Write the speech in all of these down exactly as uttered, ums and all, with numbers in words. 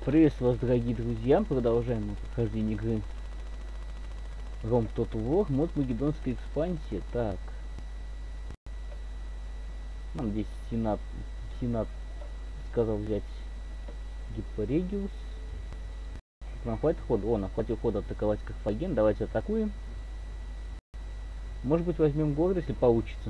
Приветствую вас, дорогие друзья. Продолжаем прохождение игры Rome Total War, мод Македонская экспансия. Так. Нам здесь Сенат, Сенат сказал взять Гиппорегиус. Нам хватит хода. О, нам хватит хода атаковать Карфаген. Давайте атакуем. Может быть, возьмем город, если получится.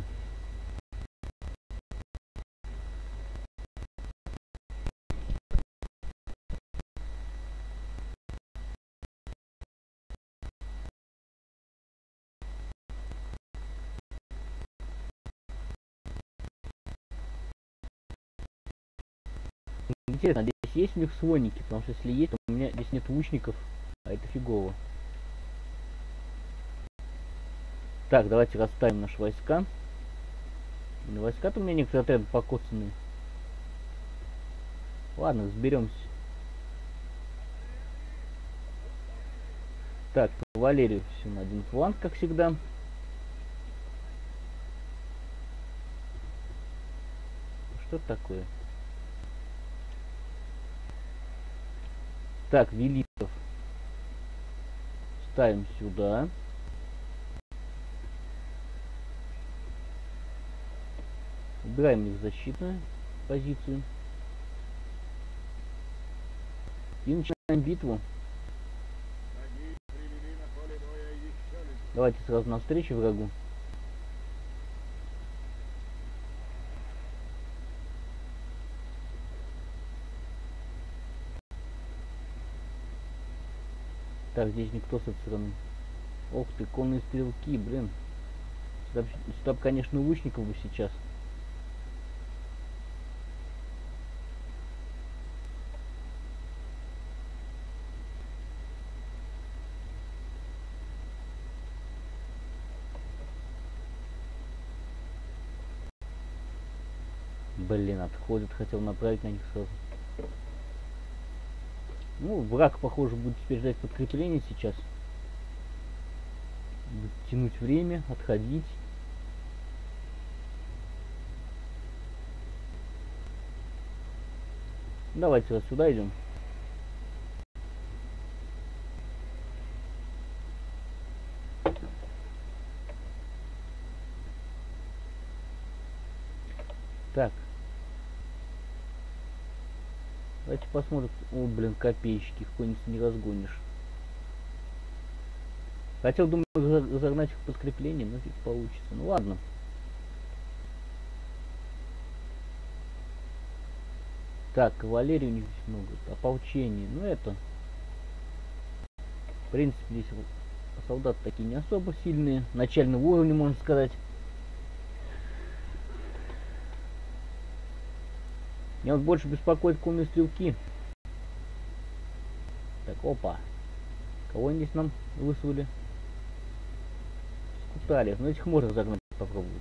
Интересно, здесь есть у них слоники? Потому что если есть, то у меня здесь нет лучников, а это фигово. Так, давайте расставим наши войска. Войска-то у меня некоторые отряды покоцанные. Ладно, разберемся. Так, кавалерию все на один фланг, как всегда. Что такое? Так, великов ставим сюда. Убираем их защитную позицию. И начинаем битву. Давайте сразу навстречу врагу. Так, здесь никто с этой стороны. Ох ты, конные стрелки, блин. Сюда, сюда бы, конечно, лучников бы сейчас. Блин, отходит, хотел направить на них сразу. Ну, враг, похоже, будет теперь ждать подкрепление сейчас. Будет тянуть время, отходить. Давайте вот сюда идем. Так. Давайте посмотрим. О, блин, копейщики, какой-нибудь не разгонишь. Хотел, думаю, загнать их подкрепление, но фиг получится. Ну ладно. Так, кавалерии у них здесь много. Ополчение. Ну это. В принципе, здесь солдаты такие не особо сильные. Начального уровня, можно сказать. Меня вот больше беспокоит конные стрелки. Так, опа. Кого они здесь нам выслали? Скутали. Ну этих можно загнать, попробовать.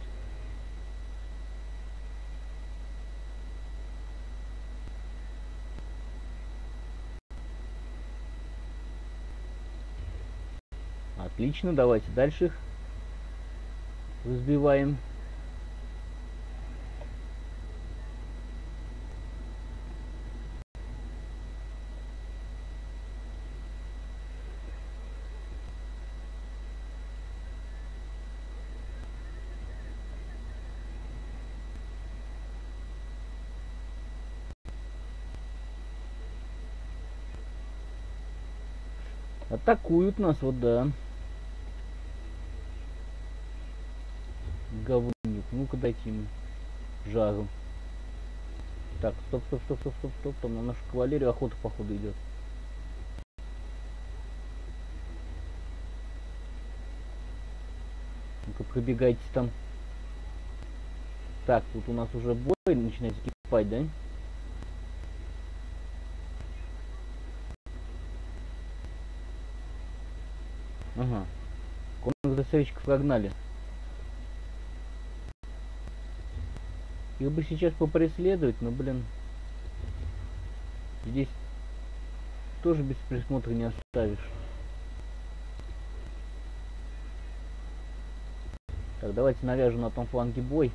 Отлично, давайте дальше их разбиваем. Атакуют нас, вот да. Говнюк. Ну-ка дайте ему жару. Так, стоп, стоп, стоп, стоп, стоп, стоп. Там на нашу кавалерию охота, походу, идет. Ну-ка, пробегайте там. Так, тут у нас уже бой начинает закипать, да? Ага. Конных застрельщиков прогнали. Их бы сейчас попреследовать, но, блин, здесь тоже без присмотра не оставишь. Так, давайте навяжем на том фланге бой.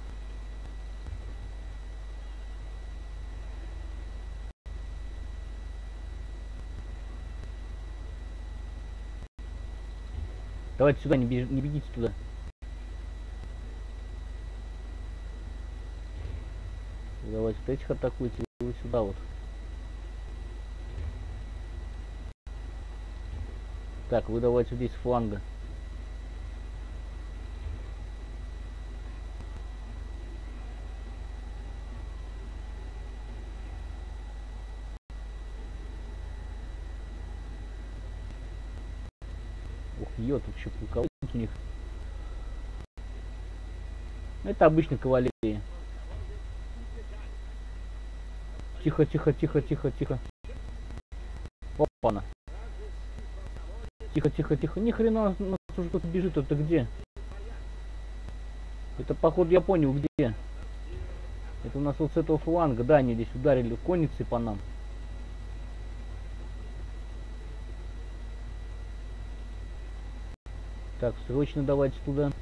Давайте сюда, не, беж... не бегите туда. Давайте вот этих атакуйте, вы сюда вот. Так, вы давайте здесь с фланга. Ух, ё, тут еще полководец у них. Это обычная кавалерия. Тихо, тихо, тихо, тихо, тихо. Опа-на. Тихо, тихо, тихо. Ни хрена, у нас уже кто-то бежит, это где? Это, походу, я понял, где. Это у нас вот с этого фланга. Да, они здесь ударили конницей по нам. Так, срочно давайте туда.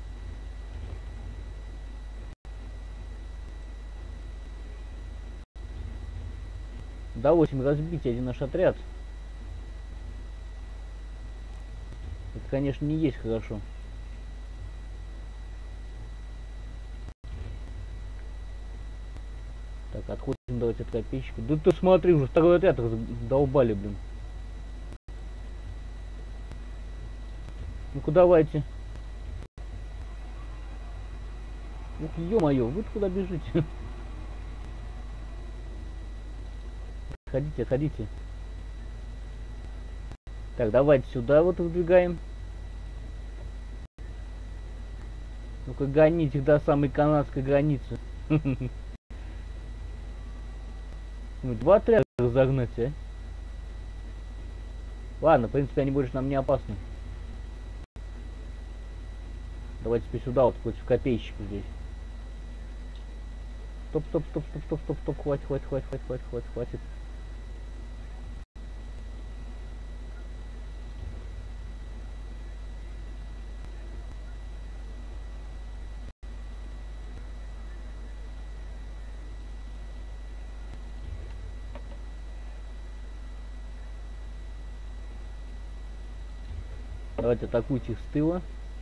Удалось им разбить один наш отряд. Это, конечно, не есть хорошо. Так, отходим, давайте от копейщика. Да ты смотри, уже второй отряд долбали, блин. Ну-ка давайте. Ух, ё-моё, вы куда бежите? Ходите, ходите. Так, давайте сюда вот выдвигаем. Ну-ка гоните их до самой канадской границы. Ну, два отряда разогнать, а? Ладно, в принципе, они больше нам не опасны. Давайте теперь сюда вот против копейщика здесь. Стоп, стоп, стоп, стоп, стоп, стоп, стоп, хватит, хватит, хватит, хватит, хватит, хватит, хватит. Давайте атакуйте их с тыла.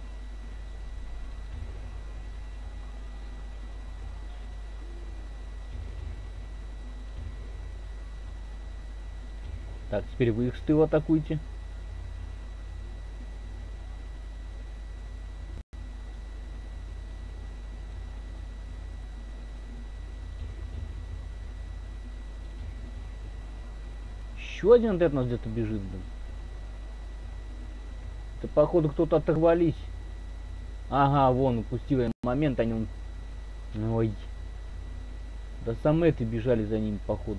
Так, теперь вы их с тыла атакуйте. Еще один отряд у нас где-то бежит, блин. Это, походу, кто-то оторвались. Ага, вон, упустил я момент, они... Ой. Да сам эти бежали за ними, походу.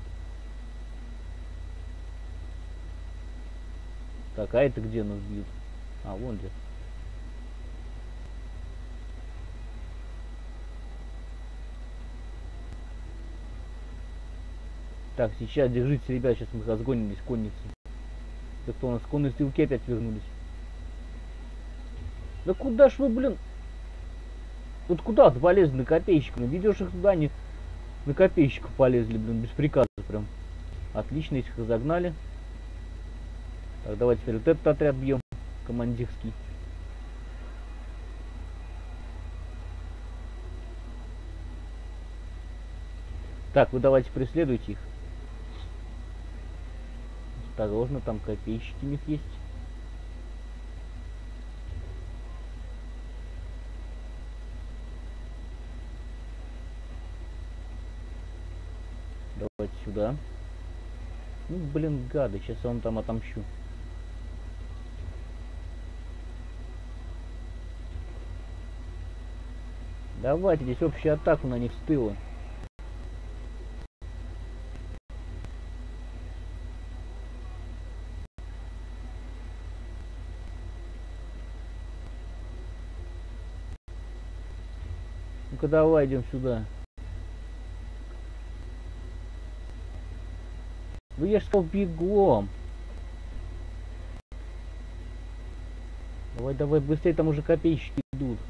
Так, а это где нас бьют? А, вон где. Так, сейчас держитесь, ребят, сейчас мы разгонились конницы. Да кто у нас, конные стрелки опять вернулись. Да куда ж вы, блин? Вот куда ты полезли на копейщика? Ведешь их туда, они на копейщика полезли, блин, без приказа прям. Отлично, этих разогнали. Так, давайте теперь вот этот отряд бьем, командирский. Так, вы давайте преследуйте их. Осторожно, там копейщики у них есть. Давайте сюда. Ну, блин, гады, сейчас я вам там отомщу. Давайте здесь общую атаку на них с тыла. Ну-ка давай идем сюда. Ну я ж сказал бегом. Давай, давай, быстрее, там уже копейщики идут.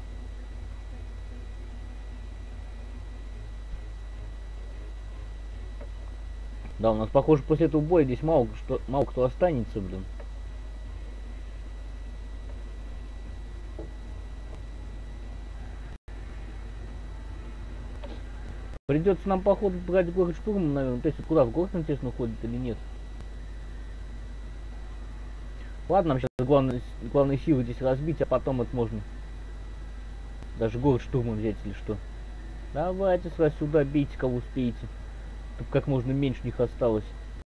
Да, у нас, похоже, после этого боя здесь мало, что, мало кто останется, блин. Придется нам, походу, брать город штурмом, наверное. То есть куда, в город, интересно, уходит или нет? Ладно, нам сейчас главное, главные силы здесь разбить, а потом это можно даже город штурмом взять или что. Давайте сразу сюда бейте, кого успеете. Чтобы как можно меньше у них осталось.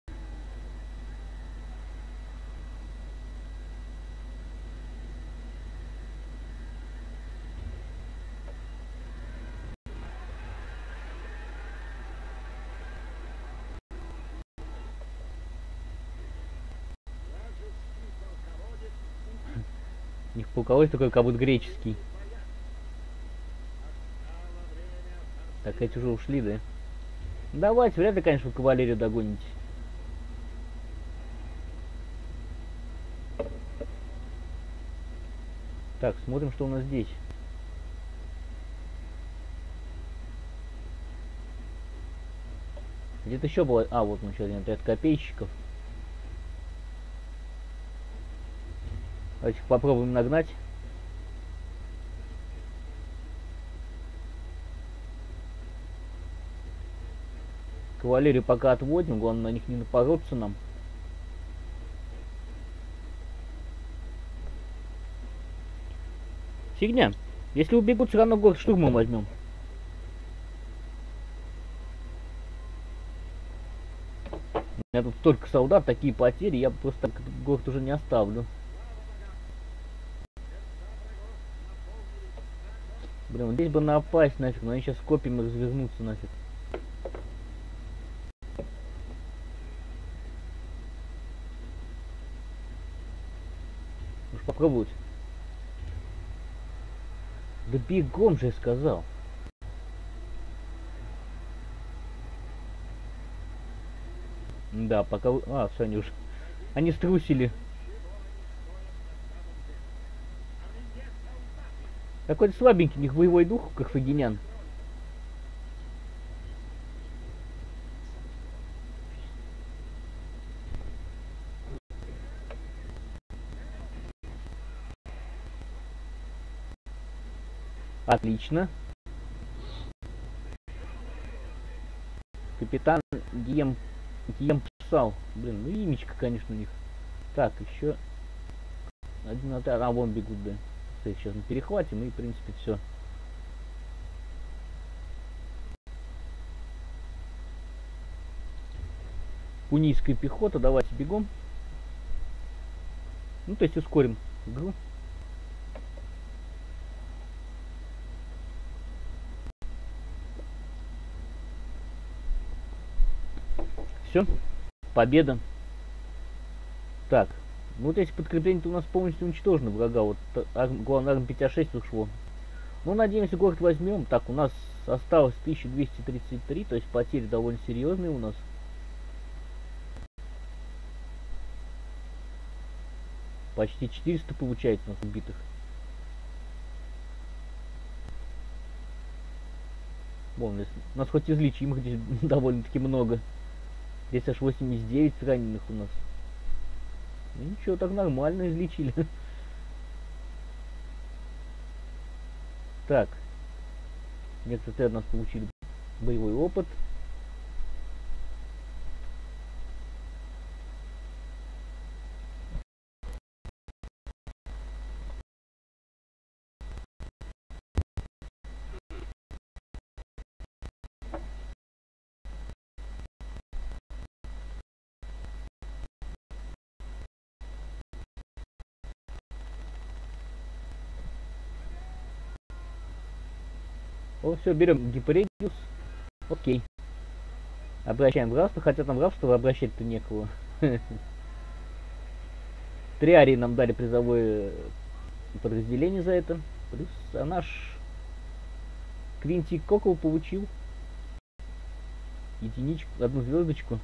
У них полководец такой, как будто греческий. Так, эти уже ушли, да? Давайте, вряд ли, конечно, вы кавалерию догоните. Так, смотрим, что у нас здесь. Где-то еще было... А, вот он еще один отряд копейщиков. Давайте попробуем нагнать. Кавалерию пока отводим, главное на них не напороться нам. Фигня. Если убегут, все равно город штурмом возьмем. У меня тут столько солдат, такие потери, я просто город уже не оставлю. Блин, вот здесь бы напасть нафиг, но они сейчас копьями развернутся нафиг. Уж попробовать. Да бегом же я сказал. Да, пока... А, все, они уже... Они струсили. Какой-то слабенький у них боевой дух, как карфагенян. Отлично. Капитан Дием... Дием Псал. Блин, ну имечко, конечно, у них. Так, еще... Один отряд... А, вон бегут, да. Сейчас мы перехватим и, в принципе, все. Пунийская пехота, давайте бегом. Ну, то есть ускорим игру. Все, победа. Так, ну вот эти подкрепления-то у нас полностью уничтожены, врага. Вот главное, арм пять а шесть ушло. Ну, надеемся, город возьмем. Так, у нас осталось тысяча двести тридцать три, то есть потери довольно серьезные у нас. Почти четыреста получается у нас убитых. Вон, у нас хоть излечимых здесь довольно-таки много. Здесь аж восемьдесят девять раненых у нас. Ну ничего, так нормально излечили. Так. Некоторые от нас получили боевой опыт. О, все, берем Гиперегиус. Окей. Обращаем в рабство, хотя там в рабство обращать-то некого. Три арии нам дали призовое подразделение за это. Плюс а наш Квинти Кокол получил единичку, одну звездочку.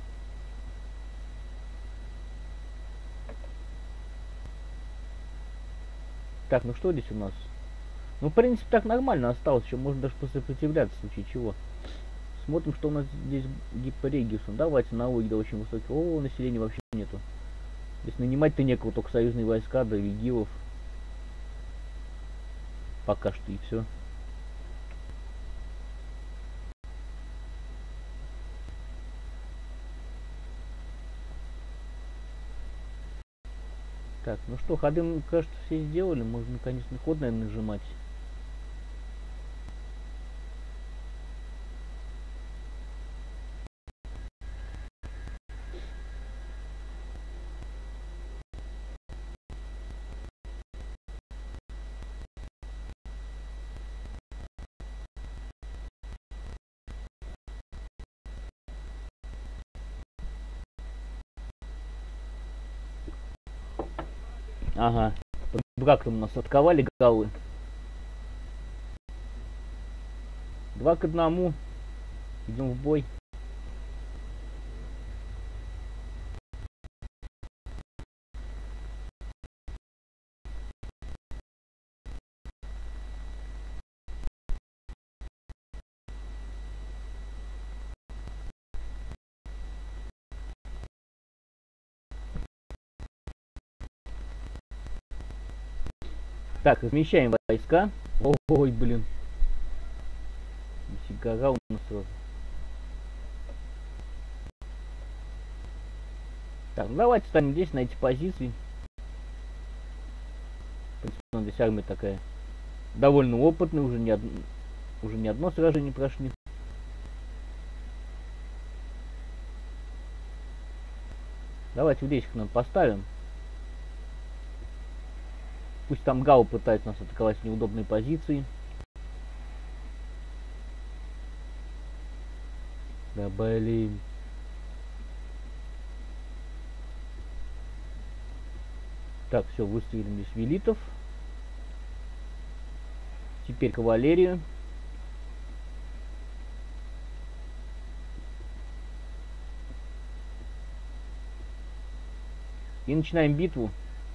Так, ну что здесь у нас? Ну, в принципе, так нормально осталось. Еще можно даже посопротивляться, в случае чего. Смотрим, что у нас здесь Гиперегиусом. Давайте налоги, да, очень высокие. О, населения вообще нету. Здесь нанимать-то некого, только союзные войска, да, вигилов. Пока что и все. Так, ну что, ходы, мне кажется, все сделали. Можно, конечно, ход, наверное, нажимать. Ага. Как там нас отковали голы? Два к одному. Идем в бой. Так, размещаем войска. Ой, блин. Нифига у нас сразу. Так, ну давайте станем здесь, на эти позиции. В принципе, здесь армия такая довольно опытная, уже не, од... уже не одно сражение прошли. Давайте вот здесь их нам поставим. Пусть там Гау пытается нас атаковать в неудобной позиции. Да блин. Так, все, выставили здесь велитов. Теперь кавалерию. И начинаем битву.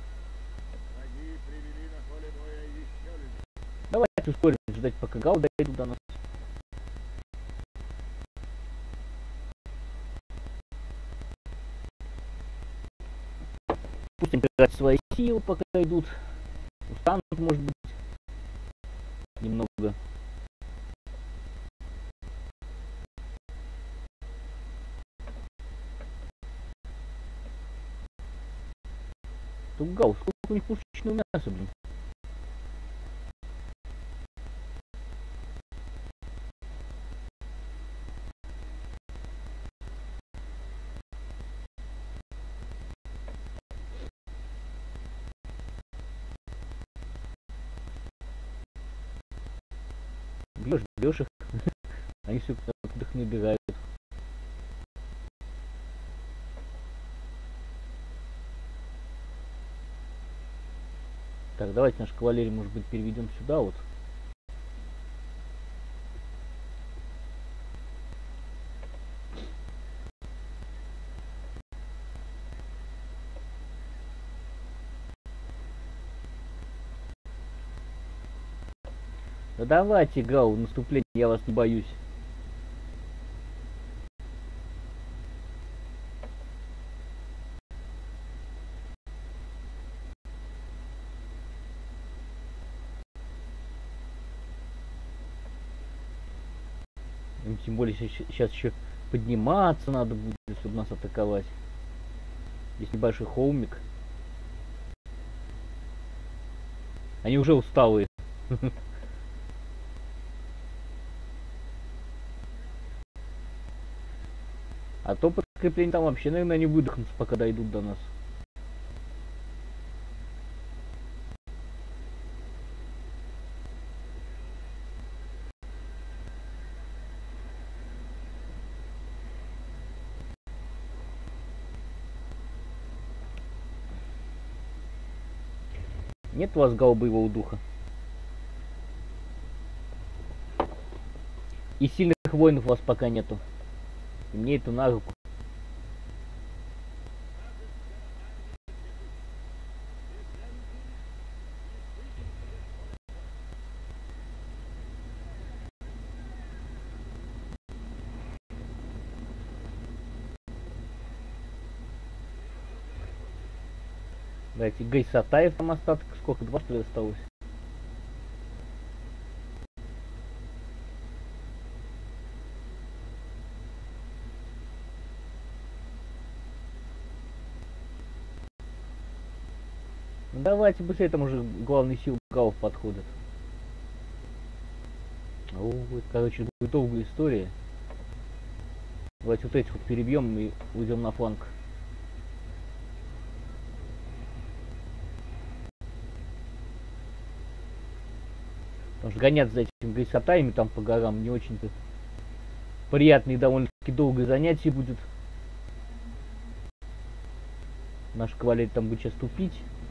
Давайте ускорим, ждать, пока Гау дойдут до нас. Пусть играть свои силы, пока идут. Устанут, может быть, немного. Тут Гау, сколько у них пушечного мяса, блин. Бьешь, бьешь их, они все оттуда их набирают. Так, давайте нашу кавалерию, может быть, переведем сюда вот. Да давайте, Гау, наступление, я вас не боюсь. Им тем более сейчас еще подниматься надо будет, чтобы нас атаковать. Здесь небольшой холмик. Они уже усталые. А то подкрепление там вообще, наверное, не выдохнутся, пока дойдут до нас. Нет у вас Гау боевого духа? И сильных воинов у вас пока нету. И мне это на руку. Давайте Гай Сатаев там остаток. Сколько? Два что ли осталось? Ну, давайте быстрее, там уже главные силы галов подходят. О, это, короче, будет долгая история. Давайте вот этих вот перебьем и уйдем на фланг. Потому что гоняться за этими гайсатаями там по горам не очень-то приятное и довольно-таки долгое занятие будет. Наша кавалерия там будет сейчас тупить.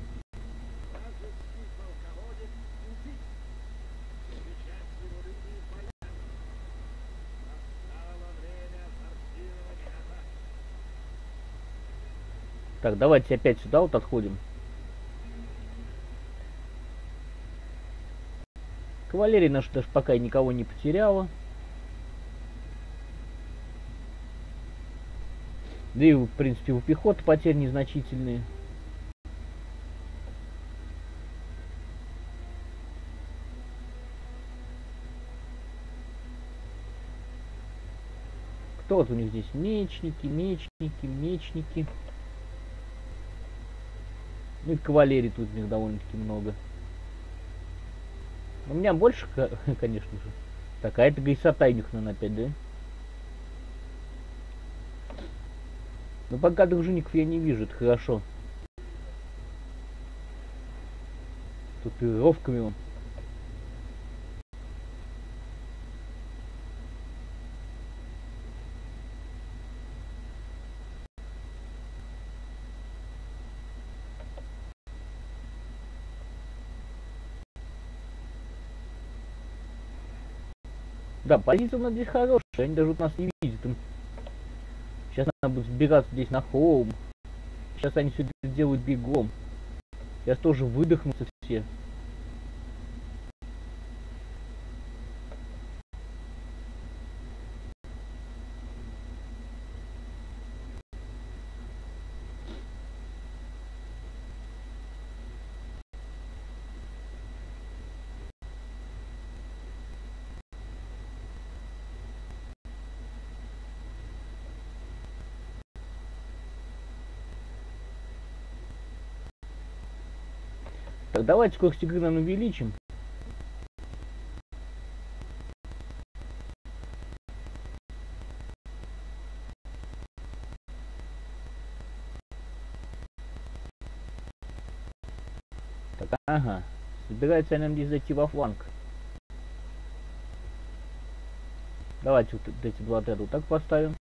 Так, давайте опять сюда вот отходим. Кавалерия наша даже пока никого не потеряла. Да и, в принципе, у пехоты потери незначительные. Кто вот у них здесь? Мечники, мечники, мечники. Ну и кавалерии тут у них довольно-таки много. У меня больше, конечно же. Так, а это гайсатай у них, наверное, опять, да? Но пока дружинников я не вижу, это хорошо. Тут и ровками он. Да, позиция у нас здесь хорошая, они даже вот нас не видят. Сейчас надо будет сбегаться здесь на холм. Сейчас они все это сделают бегом. Сейчас тоже выдохнутся все. Так, давайте скорость игры нам увеличим. Так, ага. Собирается нам здесь зайти во фланг. Давайте вот эти два отряда вот так поставим.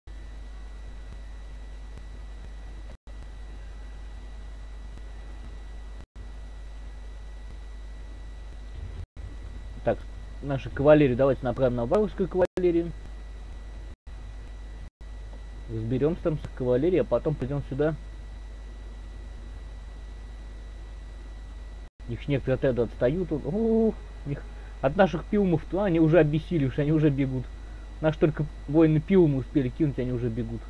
Так, наша кавалерия давайте направим на варварскую кавалерию. Разберемся там с кавалерией, а потом придем сюда. Их некоторые отряды отстают. О, их от наших пилумов, то они уже обессилевшие, они уже бегут. Наши только воины пилумы успели кинуть, они уже бегут.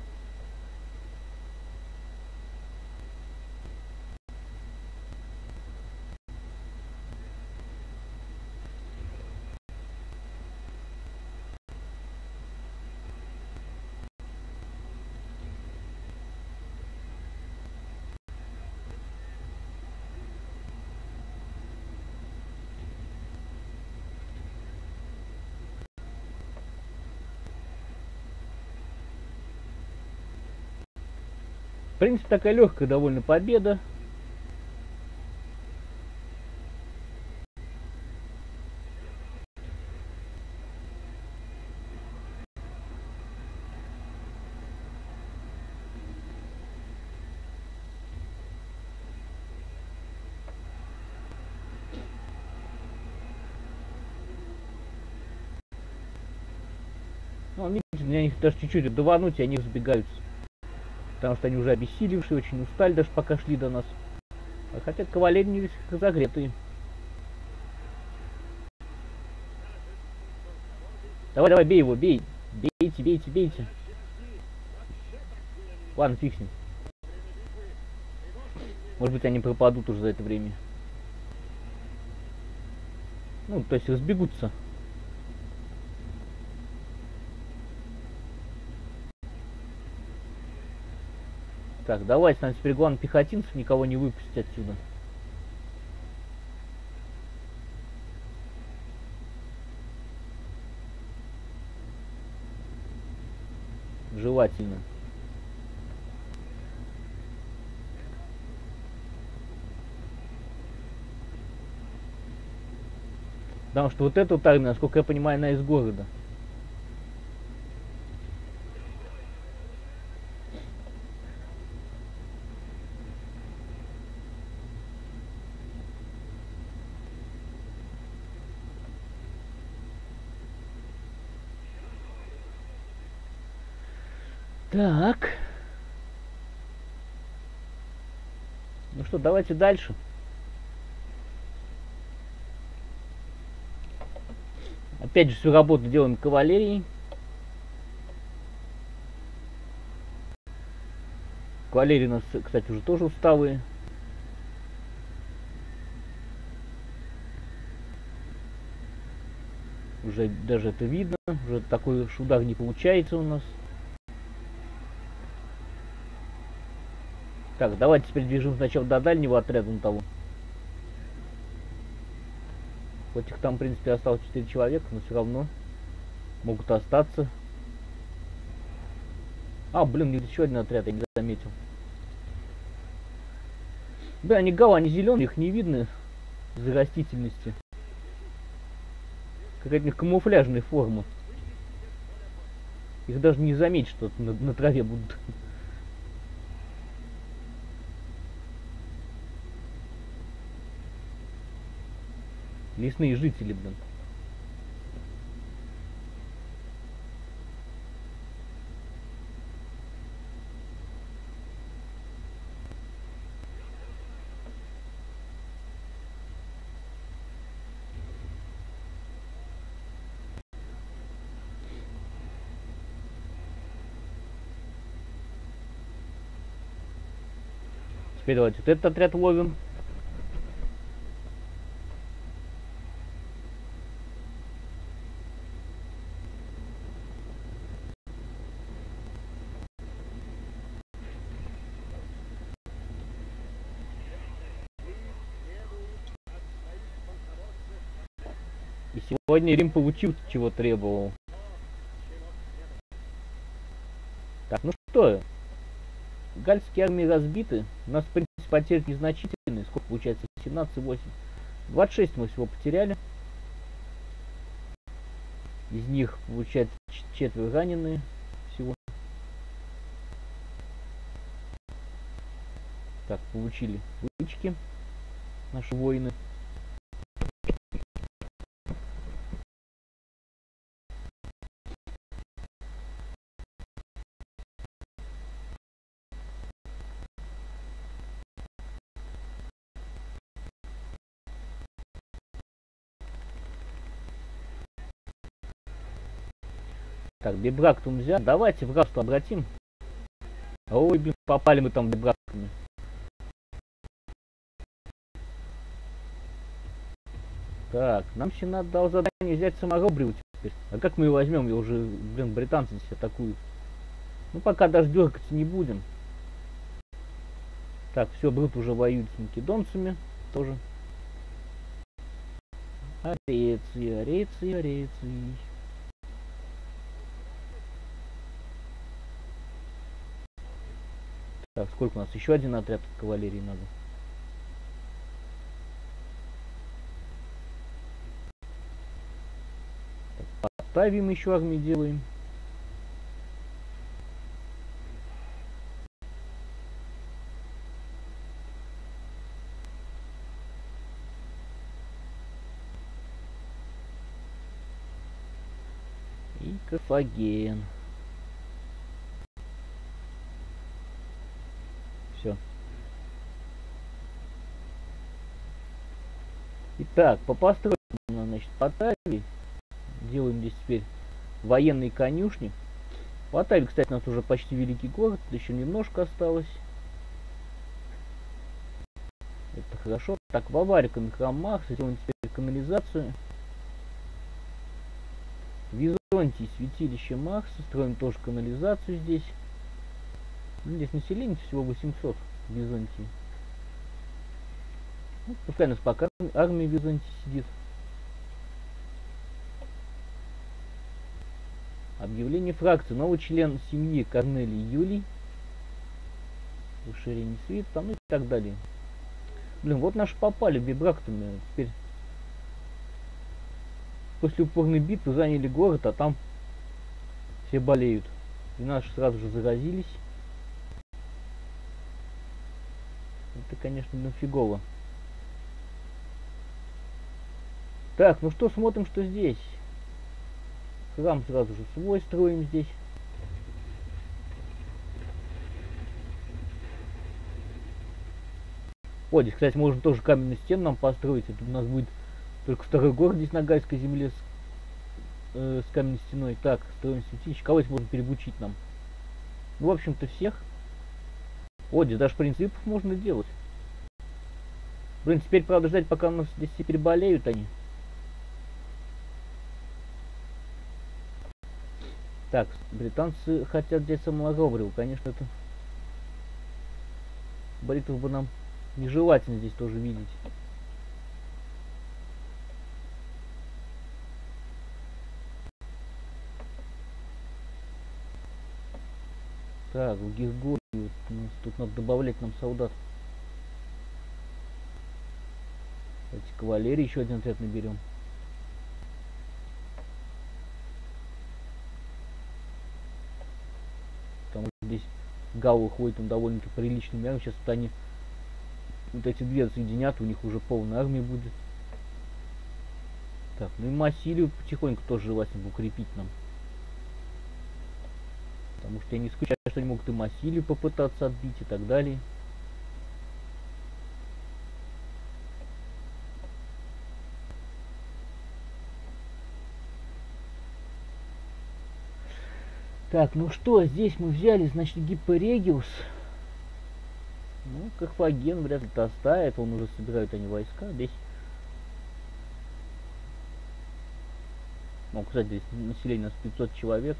В принципе, такая легкая довольно победа. Ну, видите, мне их даже чуть-чуть давануть, и они взбегаются. Потому что они уже обессилевшие, очень устали, даже пока шли до нас. А хотя кавалерии не весь разогретые. Давай, давай, бей его, бей. Бейте, бейте, бейте. Ладно, фиг с ним. Может быть, они пропадут уже за это время. Ну, то есть разбегутся. Так, давайте нам теперь главное пехотинцев никого не выпустить отсюда. основательно. Потому что вот эта вот армия, насколько я понимаю, она из города. Так. Ну что, давайте дальше. Опять же, всю работу делаем кавалерией. Кавалерии у нас, кстати, уже тоже усталые. Уже даже это видно. Уже такой удар не получается у нас. Так, давайте теперь движем сначала до дальнего отряда на того. Хоть их там, в принципе, осталось четыре человека, но все равно могут остаться. А, блин, еще один отряд, я не заметил. Да, они гала, они зеленые, их не видно из-за растительности. Какая-то камуфляжная форма. Их даже не заметить, что на, на траве будут. Лесные жители, блин. Теперь давайте вот этот отряд ловим. И сегодня Рим получил, чего требовал. Так, ну что, гальские армии разбиты. У нас, в принципе, потери незначительные. Сколько получается? семнадцать восемь. двадцать шесть мы всего потеряли. Из них, получается, четверо раненые всего. Так, получили вычки наши воины. Так, бибракту нельзя. Давайте в рабство обратим. Ой, блин, попали мы там бибрактами. Так, нам еще надо дал задание взять саморобрию теперь. А как мы его возьмем? Я уже, блин, британцы здесь атакуют. Ну, пока даже дергаться не будем. Так, все, Брут уже воюет с македонцами. Тоже. Ареции, ареции, ареции. Так, сколько у нас? Еще один отряд кавалерии надо. Так, поставим еще армии, делаем. И Карфаген. Все. Итак, по постройке, значит, Потавии. Делаем здесь теперь военные конюшни. Потавии, кстати, у нас уже почти великий город. Еще немножко осталось. Это хорошо. Так, в Аварика на храмах. Сделаем теперь канализацию. В Византии святилище Марса. Строим тоже канализацию здесь. Ну, здесь население всего восемьсот в Византии. Ну, пускай у нас пока армия в Византии сидит. Объявление фракции. Новый член семьи Корнелий Юлий. Расширение свита, там, ну и так далее. Блин, вот наши попали в Бибрактуме. Теперь после упорной битвы заняли город, а там все болеют. И наши сразу же заразились. Это, конечно, ну фигово. Так, ну что, смотрим, что здесь. Храм сразу же свой строим здесь. О, здесь, кстати, можно тоже каменную стену нам построить. Это у нас будет только второй город здесь на Гальской земле с, э, с каменной стеной. Так, строим святилище. Кого здесь можно перебучить нам? Ну, в общем-то, всех. О, здесь даже принципов можно делать. Блин, теперь, правда, ждать, пока у нас здесь все переболеют они. Так, британцы хотят взять Саморобрил. Конечно, это... Бритов бы нам нежелательно здесь тоже видеть. Так, в Гиргории вот, ну, тут надо добавлять нам солдат. Давайте кавалерии еще один отряд наберем. Потому что здесь галлы ходят там довольно-таки приличными армиями. Сейчас вот они вот эти две соединят, у них уже полная армия будет. Так, ну и Массилию потихоньку тоже желательно укрепить нам. Потому что я не исключаю, что они могут и Массилию попытаться отбить и так далее. Так, ну что, здесь мы взяли, значит, Гиппорегиус. Ну, Карфаген вряд ли-то оставит, он уже собирают они войска. Здесь... Ну, кстати, здесь население у нас пятьсот человек.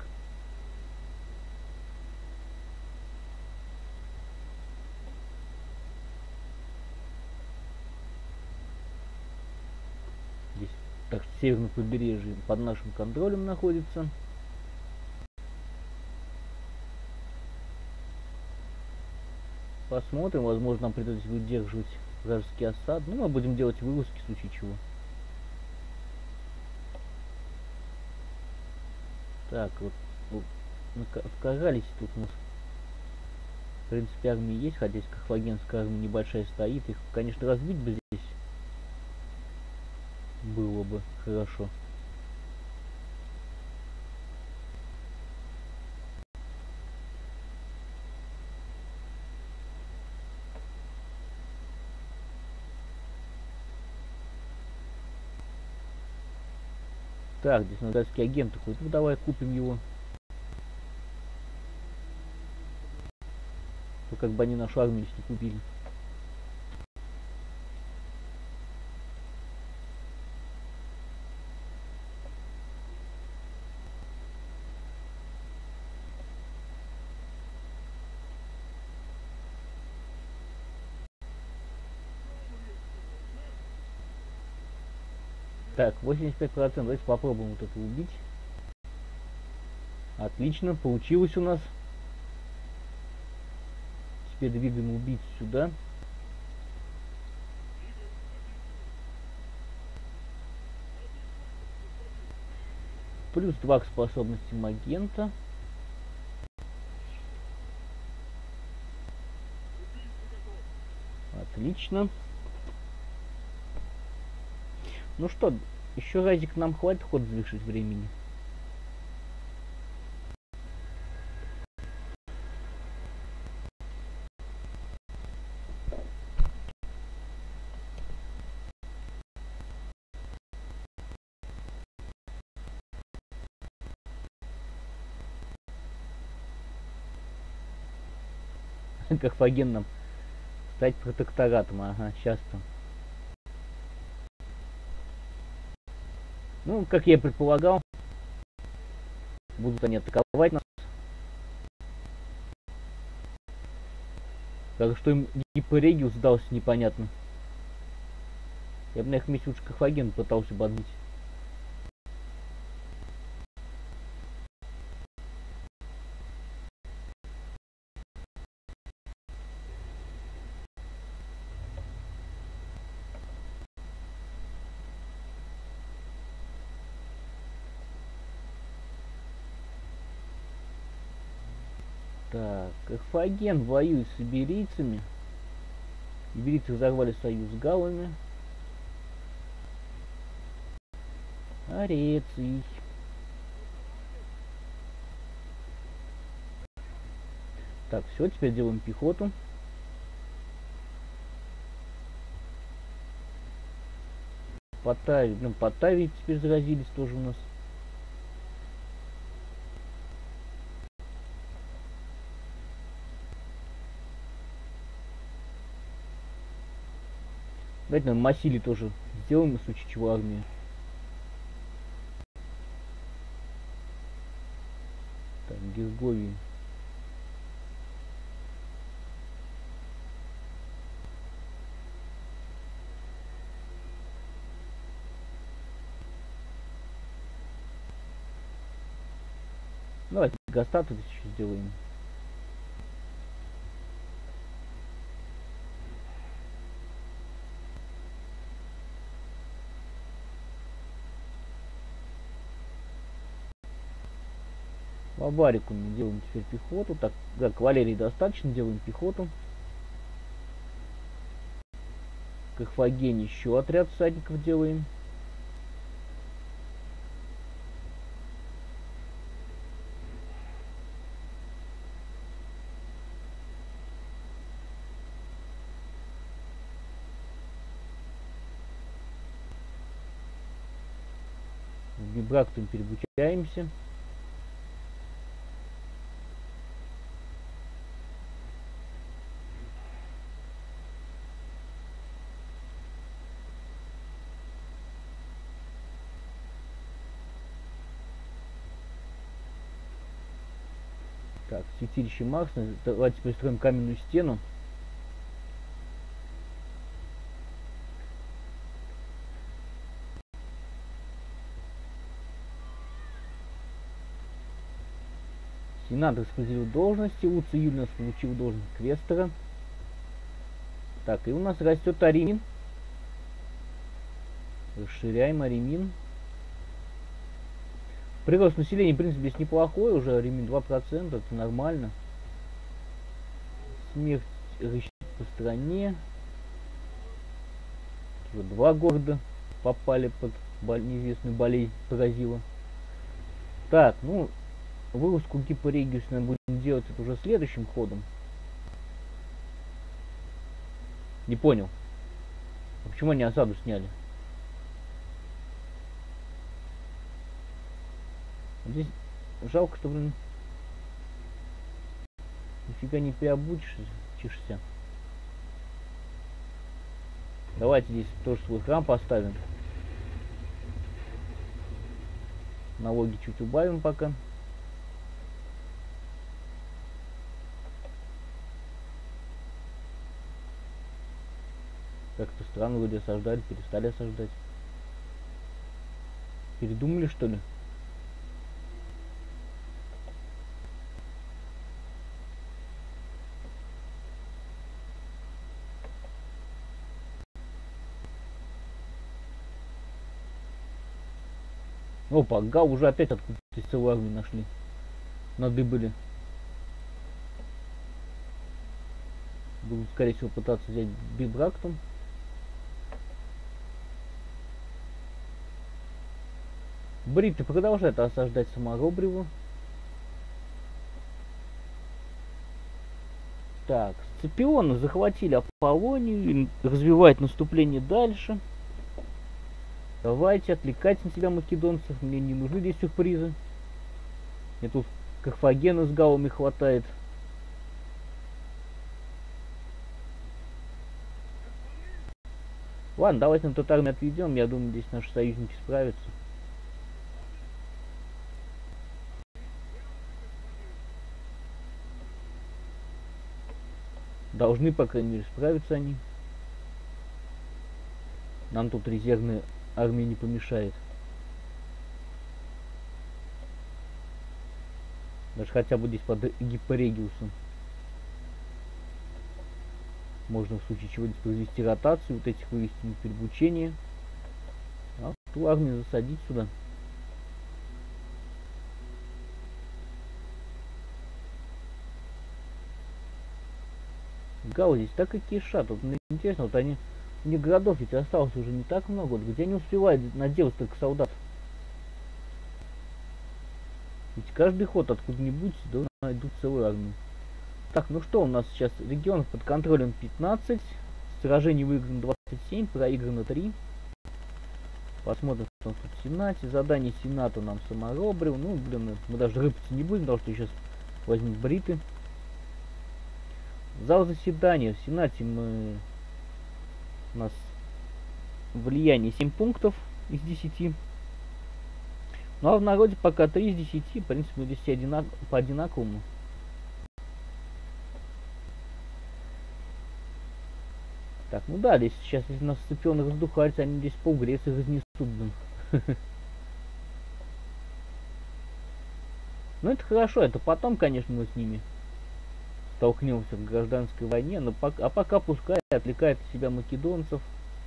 Здесь, так что северное побережье под нашим контролем находится. Посмотрим, возможно, нам придется выдерживать вражеский осад. Ну, мы будем делать вылазки в случае чего. Так, вот, вот в Каралисе тут у нас, в принципе, армия есть, хотя здесь карфагенская армия небольшая стоит. Их, конечно, разбить бы здесь было бы хорошо. Так, здесь наградский агент такой. Ну давай купим его. То как бы они нашу армию здесь не купили. Так, восемьдесят пять процентов. Давайте попробуем вот это убить. Отлично, получилось у нас. Теперь двигаем убийцу сюда. Плюс два к способности Магента. Отлично. Ну что, еще разик нам хватит ход завершить времени. Карфаген нам стать протекторатом. Ага, сейчас там. Ну, как я и предполагал, будут они атаковать нас. Так что им Гиппорегиус сдался непонятно. Я бы на их месте лучше Карфаген пытался бы отбить. Так, Карфаген воюет с иберийцами. Иберийцы взорвали союз с галлами. Ареций. Так, все, теперь делаем пехоту. Потави, ну, Потави теперь заразились тоже у нас. Давайте, наверное, Массили тоже сделаем, в случае чего, армию. Так, Герговии. Давайте Гастаты еще сделаем. По Барику мы делаем теперь пехоту. Так, да, кавалерии достаточно, делаем пехоту. В Карфагене еще отряд всадников делаем. В Гибрактум перебучаемся. Так, святилище Марса. Давайте построим каменную стену. Сенат распределил должности. Луций Юлий у нас получил должность квестера. Так, и у нас растет Аримин. Расширяем Аримин. Прирост населения, в принципе, здесь неплохой. Уже Аримин два процента. Это нормально. Смерть рычит по стране. Уже два города попали под неизвестную болезнь поразила. Так, ну, вылазку Гиппорегиус мы будем делать это уже следующим ходом. Не понял. А почему они осаду сняли? Здесь жалко, что, блин, нифига не переобучишься. Давайте здесь тоже свой храм поставим. Налоги чуть убавим пока. Как-то странно, вроде осаждали, перестали осаждать. Передумали, что ли? Опа, Гал уже опять откуда-то целую армию нашли. Надыбали. Буду, скорее всего, пытаться взять Бибрактум. Бриты продолжают осаждать Саморобреву. Так, Сципионы захватили Аполлонию и развивать наступление дальше. Давайте отвлекать на себя македонцев. Мне не нужны здесь сюрпризы. Мне тут Карфагена с галлами хватает. Ладно, давайте на тот армию отведем. Я думаю, здесь наши союзники справятся. Должны, по крайней мере, справиться они. Нам тут резервная армия не помешает. Даже хотя бы здесь под Гиппорегиусом. Можно в случае чего произвести ротацию, вот этих вывести на переобучение. А ту армию засадить сюда. Гау здесь так и кишат. Вот мне интересно, вот они... У них городов ведь осталось уже не так много. Вот где они успевают наделать только солдат? Ведь каждый ход откуда-нибудь да, найдут целую армию. Так, ну что, у нас сейчас регион под контролем пятнадцать. Сражений выиграно двадцать семь, проиграно три. Посмотрим, что у нас тут в Сенате. Задание Сената нам саморобрил. Ну, блин, мы даже рыпаться не будем, потому что сейчас возьмут бриты. Зал заседания. В Сенате мы... У нас влияние семь пунктов из десяти. Ну а в народе пока три из десяти. В принципе, мы здесь одинак... по одинаковому. Так, ну да, здесь сейчас, если у нас сцепленные раздухаются, они здесь пол Греции разнесут. Ну это хорошо, это потом, конечно, мы с ними столкнемся в гражданской войне, но пока, а пока пускай отвлекает от себя македонцев,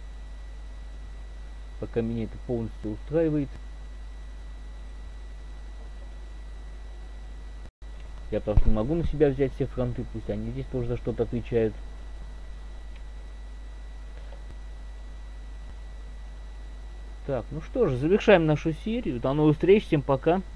пока меня это полностью устраивает. Я потому что не могу на себя взять все фронты, пусть они здесь тоже за что-то отвечают. Так, ну что же, завершаем нашу серию. До новых встреч, всем пока.